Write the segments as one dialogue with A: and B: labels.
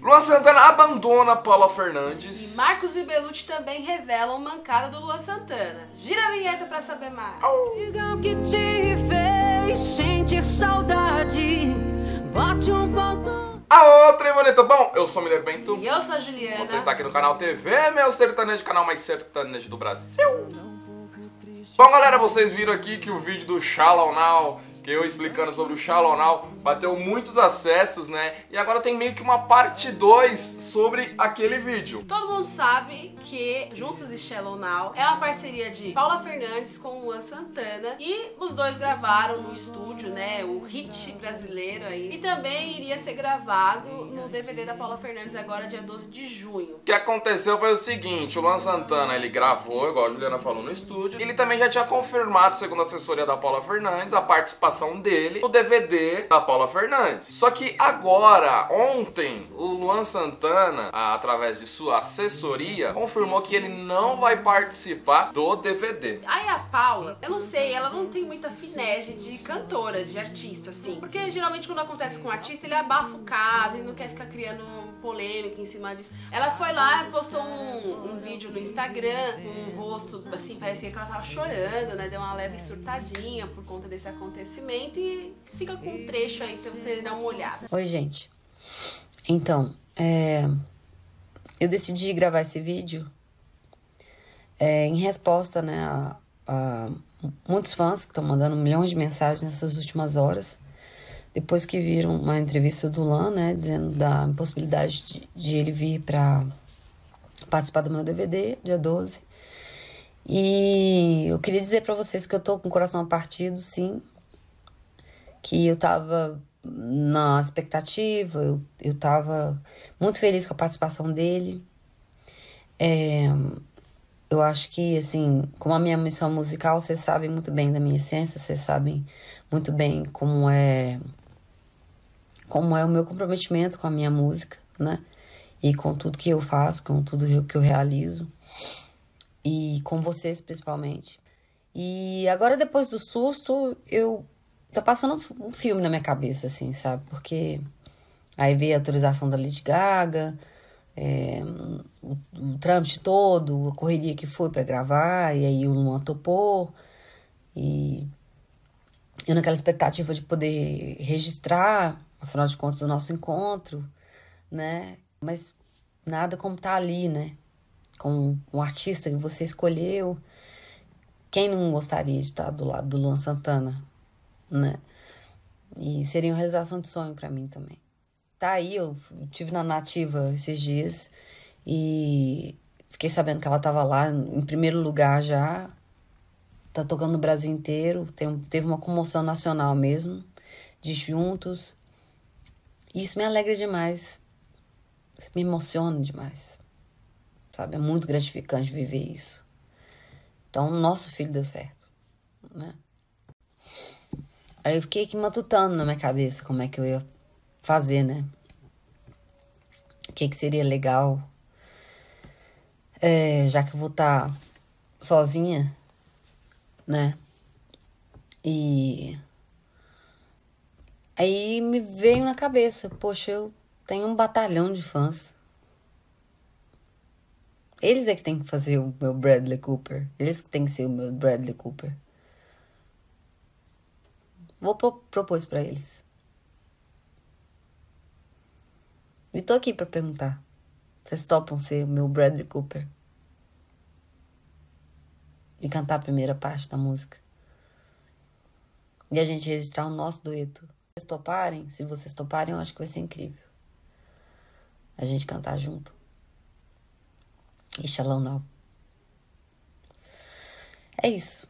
A: Luan Santana abandona Paula Fernandes.
B: E Marcos e Belucci também revelam mancada do Luan Santana. Gira a vinheta pra saber mais.
C: Diga o que te fez sentir saudade. Bote um ponto.
A: Aô, trem bonito. Bom, eu sou o Mineiro Bento.
B: E eu sou a Juliana.
A: Você está aqui no canal TV, meu sertanejo, canal mais sertanejo do Brasil. Bom, galera, vocês viram aqui que o vídeo do Shallow Now, que eu explicando sobre o Shallow Now, bateu muitos acessos, né? E agora tem meio que uma parte 2 sobre aquele vídeo.
B: Todo mundo sabe que Juntos e Shallow Now é uma parceria de Paula Fernandes com o Luan Santana. E os dois gravaram no estúdio, né? O hit brasileiro aí. E também iria ser gravado no DVD da Paula Fernandes agora, dia 12 de junho.
A: O que aconteceu foi o seguinte, o Luan Santana, ele gravou, igual a Juliana falou, no estúdio. Ele também já tinha confirmado, segundo a assessoria da Paula Fernandes, a participação dele no DVD da Paula Fernandes. Só que agora, ontem, o Luan Santana, através de sua assessoria, confirmou que ele não vai participar do DVD.
B: Aí a Paula, eu não sei, ela não tem muita finese de cantora, de artista, assim. Porque geralmente quando acontece com um artista, ele abafa o caso, ele não quer ficar criando polêmica em cima disso. Ela foi lá e postou um vídeo no Instagram, com um rosto, assim, parecia que ela tava chorando, né? Deu uma leve surtadinha por conta desse acontecimento e fica com um trecho aí pra você dar uma olhada.
D: Oi, gente. Então, eu decidi gravar esse vídeo em resposta, né, a muitos fãs que estão mandando milhões de mensagens nessas últimas horas, depois que viram uma entrevista do Luan, né, dizendo da impossibilidade de ele vir para participar do meu DVD, dia 12. E eu queria dizer para vocês que eu tô com o coração partido, sim, que eu tava na expectativa, eu tava muito feliz com a participação dele. Eu acho que, assim, como a minha missão musical, vocês sabem muito bem da minha essência, vocês sabem muito bem como é o meu comprometimento com a minha música, né? E com tudo que eu faço, com tudo que eu realizo. E com vocês, principalmente. E agora, depois do susto, tá passando um filme na minha cabeça, assim, sabe? Porque aí veio a autorização da Lady Gaga, o trâmite todo, a correria que foi pra gravar, e aí o Luan topou, e eu naquela expectativa de poder registrar, afinal de contas, o nosso encontro, né? Mas nada como tá ali, né? Com um artista que você escolheu. Quem não gostaria de estar do lado do Luan Santana, né? E seria uma realização de sonho pra mim também. Tá aí, eu tive na Nativa esses dias e fiquei sabendo que ela tava lá em primeiro lugar já. Tá tocando no Brasil inteiro, teve uma comoção nacional mesmo, de Juntos. E isso me alegra demais, isso me emociona demais, sabe? É muito gratificante viver isso. Então, nosso filho deu certo, né? Aí eu fiquei aqui matutando na minha cabeça como é que eu ia fazer, né? O que seria legal, já que eu vou estar sozinha, né? E aí me veio na cabeça, poxa, eu tenho um batalhão de fãs. Eles é que tem que fazer o meu Bradley Cooper. Eles que tem que ser o meu Bradley Cooper. Vou propor isso pra eles. E tô aqui pra perguntar. Vocês topam ser o meu Bradley Cooper? E cantar a primeira parte da música? E a gente registrar o nosso dueto? Se vocês toparem, eu acho que vai ser incrível. A gente cantar junto. E Shallow Now. É isso.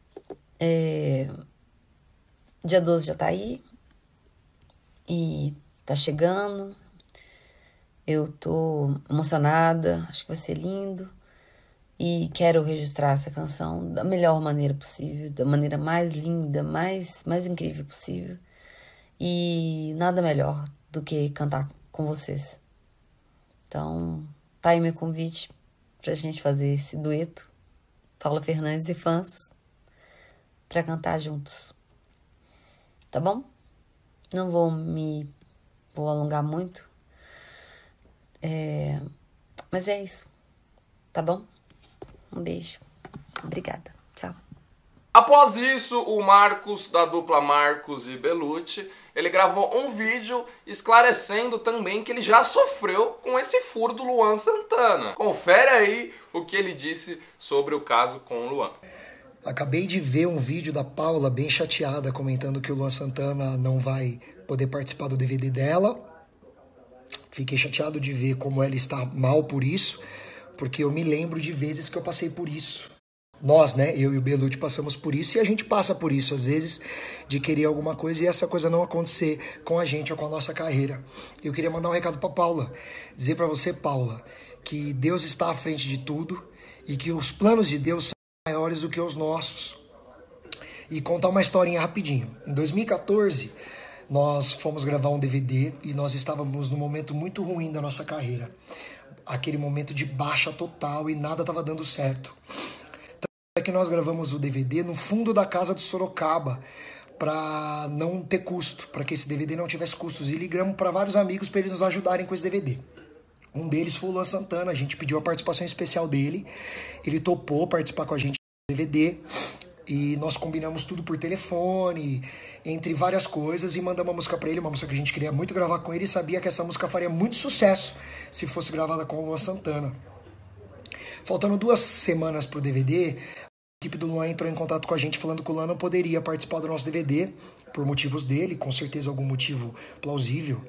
D: Dia 12 já tá aí. E tá chegando. Eu tô emocionada. Acho que vai ser lindo. E quero registrar essa canção da melhor maneira possível. Da maneira mais linda, mais incrível possível. E nada melhor do que cantar com vocês. Então, tá aí meu convite pra gente fazer esse dueto, Paula Fernandes e fãs, pra cantar juntos. Tá bom? Não vou alongar muito. Mas é isso, tá bom? Um beijo. Obrigada. Tchau.
A: Após isso, o Marcos, da dupla Marcos e Belucci, ele gravou um vídeo esclarecendo também que ele já sofreu com esse furo do Luan Santana. Confere aí o que ele disse sobre o caso com o Luan.
E: Acabei de ver um vídeo da Paula bem chateada comentando que o Luan Santana não vai poder participar do DVD dela. Fiquei chateado de ver como ela está mal por isso, porque eu me lembro de vezes que eu passei por isso. Nós, né, eu e o Belucci passamos por isso e a gente passa por isso, às vezes, de querer alguma coisa e essa coisa não acontecer com a gente ou com a nossa carreira. Eu queria mandar um recado pra Paula, dizer pra você, Paula, que Deus está à frente de tudo e que os planos de Deus são maiores do que os nossos. E contar uma historinha rapidinho. Em 2014, nós fomos gravar um DVD e nós estávamos num momento muito ruim da nossa carreira. Aquele momento de baixa total e nada estava dando certo. Que nós gravamos o DVD no fundo da casa do Sorocaba para não ter custo, para que esse DVD não tivesse custos. E ligamos para vários amigos para eles nos ajudarem com esse DVD. Um deles foi o Luan Santana, a gente pediu a participação especial dele, ele topou participar com a gente do DVD e nós combinamos tudo por telefone, entre várias coisas, e mandamos uma música para ele, uma música que a gente queria muito gravar com ele e sabia que essa música faria muito sucesso se fosse gravada com o Luan Santana. Faltando 2 semanas pro DVD, a equipe do Luan entrou em contato com a gente falando que o Luan não poderia participar do nosso DVD, por motivos dele, com certeza algum motivo plausível.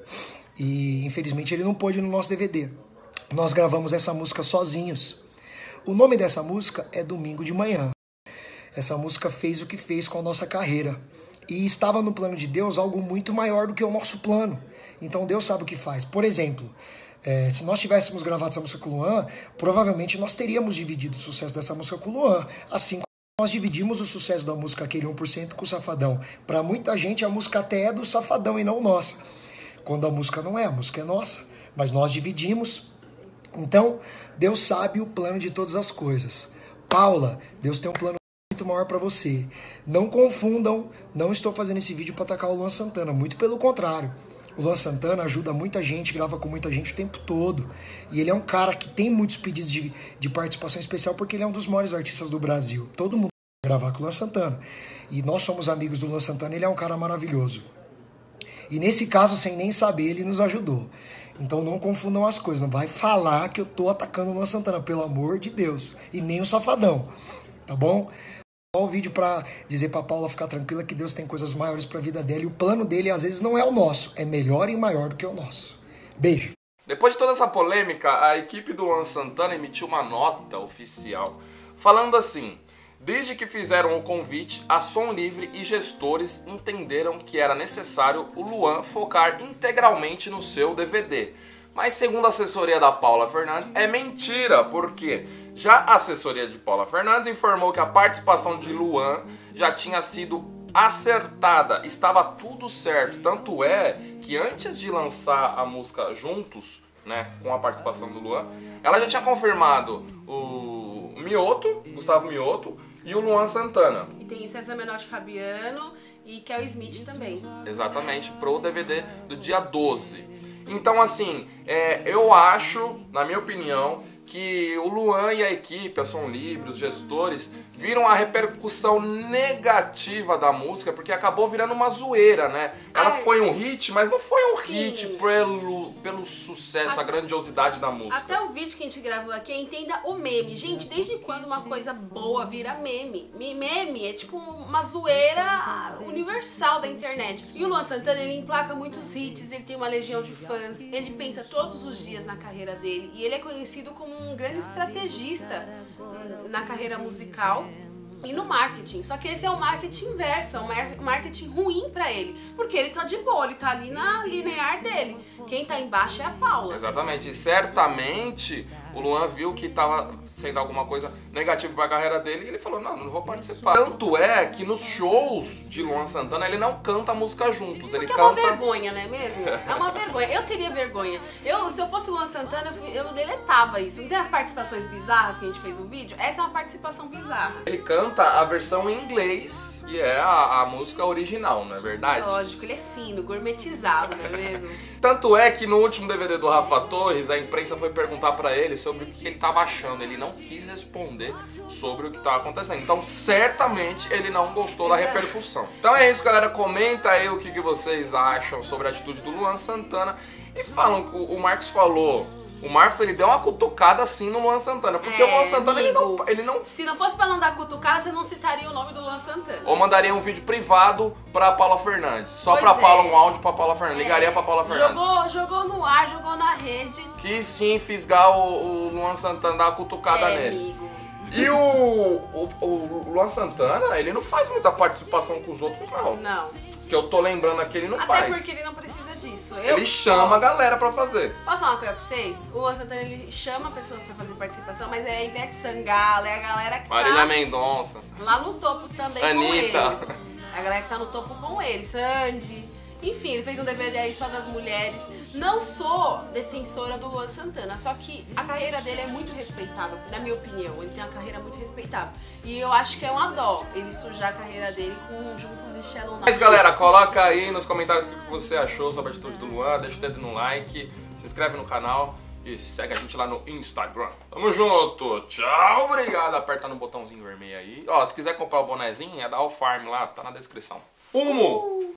E: E infelizmente ele não pôde no nosso DVD. Nós gravamos essa música sozinhos. O nome dessa música é Domingo de Manhã. Essa música fez o que fez com a nossa carreira. E estava no plano de Deus algo muito maior do que o nosso plano. Então Deus sabe o que faz. Por exemplo, se nós tivéssemos gravado essa música com o Luan, provavelmente nós teríamos dividido o sucesso dessa música com o Luan. Assim como nós dividimos o sucesso da música Aquele 1% com o Safadão. Para muita gente a música até é do Safadão e não nossa. Quando a música não é, a música é nossa. Mas nós dividimos. Então, Deus sabe o plano de todas as coisas. Paula, Deus tem um plano muito maior para você. Não confundam, não estou fazendo esse vídeo para atacar o Luan Santana. Muito pelo contrário. O Luan Santana ajuda muita gente, grava com muita gente o tempo todo. E ele é um cara que tem muitos pedidos de participação especial porque ele é um dos maiores artistas do Brasil. Todo mundo quer gravar com o Luan Santana. E nós somos amigos do Luan Santana, ele é um cara maravilhoso. E nesse caso, sem nem saber, ele nos ajudou. Então não confundam as coisas. Não vai falar que eu tô atacando o Luan Santana, pelo amor de Deus. E nem o Safadão, tá bom? Só o vídeo pra dizer pra Paula ficar tranquila que Deus tem coisas maiores pra vida dela. E o plano dele, às vezes, não é o nosso. É melhor e maior do que o nosso. Beijo.
A: Depois de toda essa polêmica, a equipe do Luan Santana emitiu uma nota oficial falando assim: desde que fizeram o convite, a Som Livre e gestores entenderam que era necessário o Luan focar integralmente no seu DVD. Mas segundo a assessoria da Paula Fernandes, é mentira, porque já a assessoria de Paula Fernandes informou que a participação de Luan já tinha sido acertada, estava tudo certo. Tanto é que antes de lançar a música Juntos, né, com a participação do Luan, ela já tinha confirmado o Mioto, Gustavo Mioto, e o Luan Santana.
B: E tem César Menotti Fabiano e Kel Smith também.
A: Exatamente, pro DVD do dia 12. Então, assim, eu acho, na minha opinião, que o Luan e a equipe, a Som Livre, os gestores, viram a repercussão negativa da música, porque acabou virando uma zoeira, né? Ela foi um hit, mas não foi um hit pelo sucesso, a grandiosidade da música.
B: Até o vídeo que a gente gravou aqui, entenda o meme. Gente, desde quando uma coisa boa vira meme? Meme é tipo uma zoeira universal da internet. E o Luan Santana, ele emplaca muitos hits, ele tem uma legião de fãs, ele pensa todos os dias na carreira dele, e ele é conhecido como um grande estrategista na carreira musical e no marketing. Só que esse é um marketing inverso, é um marketing ruim pra ele, porque ele tá de boa, ele tá ali na linear dele. Quem tá embaixo é a Paula.
A: Exatamente, e certamente o Luan viu que tava sendo alguma coisa negativa pra carreira dele e ele falou, não vou participar. Tanto é que nos shows de Luan Santana ele não canta música juntos, ele canta...
B: É uma vergonha, não é mesmo? É uma vergonha. Eu teria vergonha. Se eu fosse Luan Santana, eu deletava isso. Não tem as participações bizarras que a gente fez no vídeo? Essa é uma participação bizarra.
A: Ele canta a versão em inglês, que é a música original, não é verdade?
B: Lógico, ele é fino, gourmetizado, não é mesmo?
A: Tanto é que no último DVD do Rafa Torres, a imprensa foi perguntar pra ele sobre o que ele tava achando. Ele não quis responder sobre o que tava acontecendo. Então, certamente, ele não gostou da repercussão. Então é isso, galera. Comenta aí o que vocês acham sobre a atitude do Luan Santana. E falam, o Marcos falou... O Marcos, ele deu uma cutucada assim no Luan Santana. Porque o Luan Santana, ele não...
B: Se não fosse pra não dar cutucada, você não citaria o nome do Luan Santana.
A: Ou mandaria um vídeo privado pra Paula Fernandes. Só pra Paula, um áudio pra Paula Fernandes. Ligaria pra Paula Fernandes.
B: Jogou no ar, jogou na rede.
A: Quis sim fisgar o Luan Santana, dar uma cutucada nele.
B: Amigo.
A: E o Luan Santana, ele não faz muita participação com os outros, não.
B: Não.
A: Que eu tô lembrando aqui, ele não faz.
B: Até porque ele não precisa disso.
A: Ele chama a galera pra fazer.
B: Posso falar uma coisa pra vocês? O Luan Santana, ele chama pessoas pra fazer participação, mas é a Ivete Sangalo, é a galera que
A: Marília Mendonça.
B: lá no topo também
A: Anitta.
B: com ele. A galera que tá no topo com ele, Sandy. Enfim, ele fez um DVD aí só das mulheres. Não sou defensora do Luan Santana, só que a carreira dele é muito respeitável, na minha opinião. Ele tem uma carreira muito respeitável. E eu acho que é uma dó ele sujar a carreira dele com Juntos e Shallow Now.
A: Mas galera, coloca aí nos comentários o que você achou sobre a atitude do Luan. Deixa o dedo no like, se inscreve no canal e segue a gente lá no Instagram. Tamo junto, tchau, obrigado. Aperta no botãozinho vermelho aí. Ó, se quiser comprar o bonezinho, é da All Farm lá, tá na descrição. Fumo!